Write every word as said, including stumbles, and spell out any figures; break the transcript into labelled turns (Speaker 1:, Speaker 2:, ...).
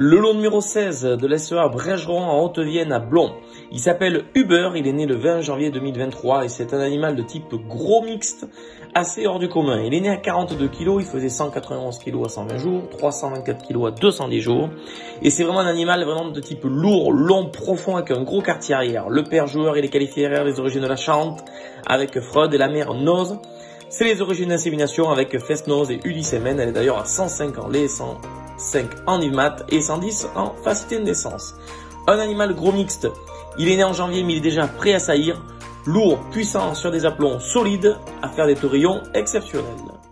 Speaker 1: Le lot numéro seize de l'S E A Brégeron en Haute-Vienne à Blon. Il s'appelle Uber, il est né le vingt janvier deux mille vingt-trois et c'est un animal de type gros mixte assez hors du commun. Il est né à quarante-deux kilos, il faisait cent quatre-vingt-onze kilos à cent vingt jours, trois cent vingt-quatre kilos à deux cent dix jours. Et c'est vraiment un animal vraiment de type lourd, long, profond avec un gros quartier arrière. Le père joueur, il est qualifié arrière des origines de la Charente avec Freud et la mère Nose. C'est les origines d'insémination avec Fest-Nose et Ulyssèmen. Elle est d'ailleurs à cent cinq en lait, cent cinq en I V M A T et cent dix en facilité de naissance. Un animal gros mixte. Il est né en janvier mais il est déjà prêt à saillir. Lourd, puissant sur des aplombs solides, à faire des taurillons exceptionnels.